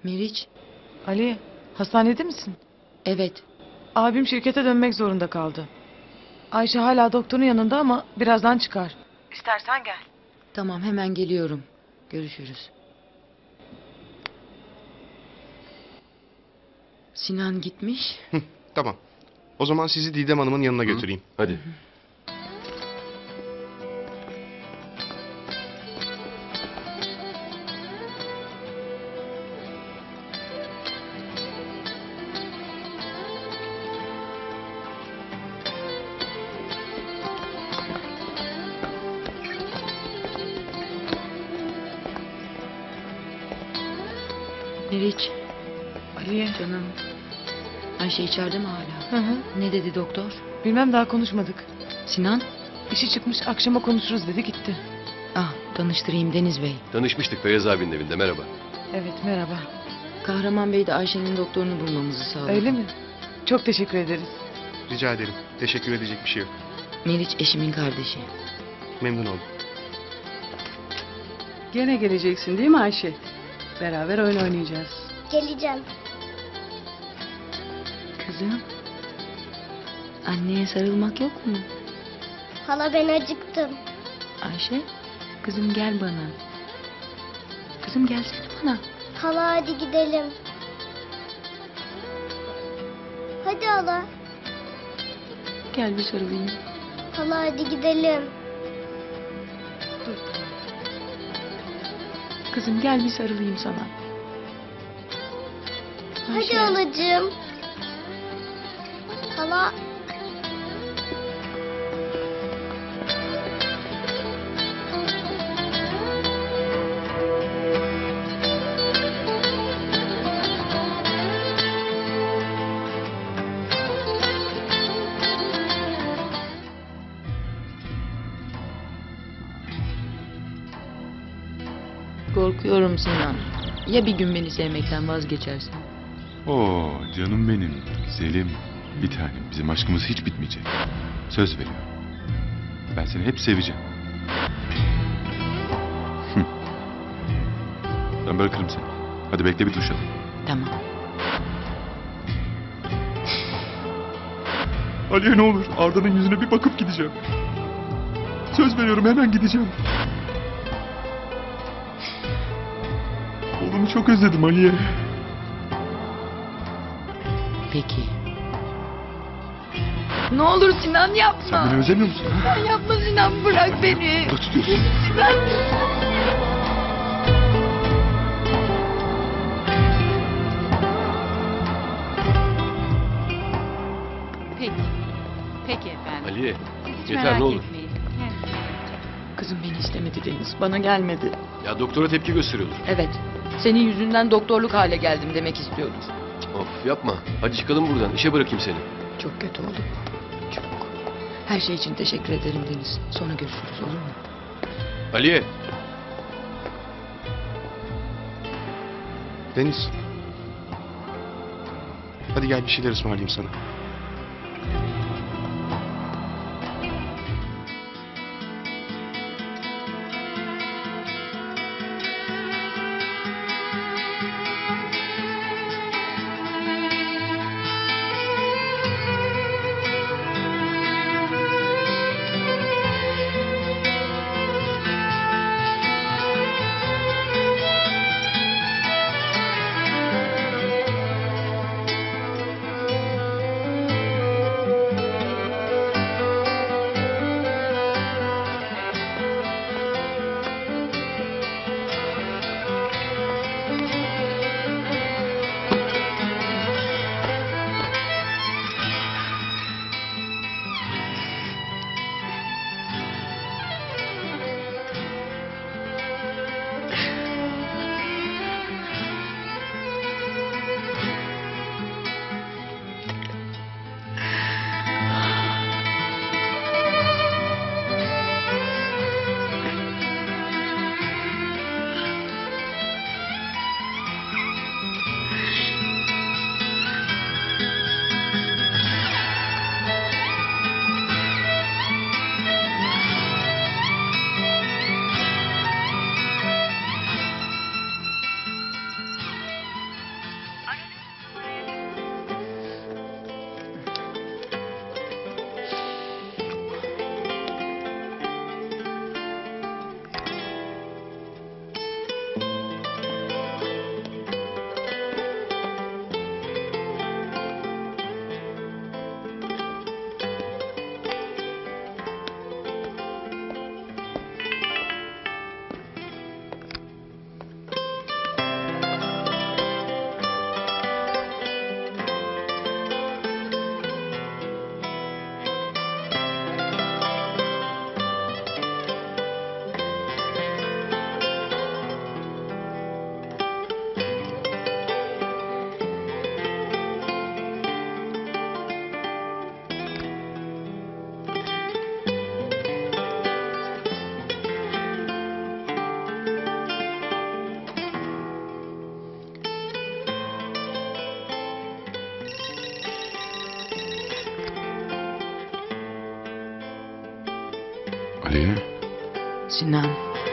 Meriç. Ali, hastanede misin? Evet. Abim şirkete dönmek zorunda kaldı. Ayşe hala doktorun yanında ama birazdan çıkar. İstersen gel. Tamam, hemen geliyorum. Görüşürüz. Sinan gitmiş. Tamam. O zaman sizi Didem Hanım'ın yanına götüreyim. Hadi. Meriç. Ali. Canım. Ayşe içeride mi hala? Hı hı. Ne dedi doktor? Bilmem, daha konuşmadık. Sinan? İşi çıkmış, akşama konuşuruz dedi, gitti. Ah, tanıştırayım, Deniz Bey. Tanışmıştık Feyyaz abinin evinde, merhaba. Evet, merhaba. Kahraman Bey de Ayşe'nin doktorunu bulmamızı sağladı. Öyle mi? Çok teşekkür ederiz. Rica ederim. Teşekkür edecek bir şey yok. Meriç eşimin kardeşi. Memnun oldum. Gene geleceksin değil mi Ayşe? Beraber oyun oynayacağız. Geleceğim. Kızım. Anneye sarılmak yok mu? Hala ben acıktım. Ayşe. Kızım gel bana. Kızım gelsene bana. Hala hadi gidelim. Hadi hala. Gel bir sarılayım. Hala hadi gidelim. Dur. Kızım gel bir sarılayım sana. Hadi halacığım. Hala. Korkuyorum Sinan. Ya bir gün beni sevmekten vazgeçersin? Oo canım benim. Selim. Bir tanem. Bizim aşkımız hiç bitmeyecek. Söz veriyorum. Ben seni hep seveceğim. Hı. Ben bırakırım seni. Hadi bekle, bir duş al. Tamam. Aliye ne olur. Arda'nın yüzüne bir bakıp gideceğim. Söz veriyorum, hemen gideceğim. Oğlumu çok özledim Aliye. Peki. Ne olur Sinan yapma. Sen beni özlemiyor musun? Ha? Yapma Sinan, bırak beni. Burada tutuyorsun. Sinan. Peki. Peki efendim. Aliye, Hiç yeter merak ne olur. etmeyin. Kızım beni istemedi Deniz. Bana gelmedi. Ya doktora tepki gösteriyordur. Evet. Senin yüzünden doktorluk hale geldim demek istiyordur. Of yapma. Hadi çıkalım buradan. İşe bırakayım seni. Çok kötü oldum. Çok. Her şey için teşekkür ederim Deniz. Sonra görüşürüz, olur mu? Aliye. Deniz. Hadi gel bir şeyler ısmarlayayım sana. Aliye. Sinan.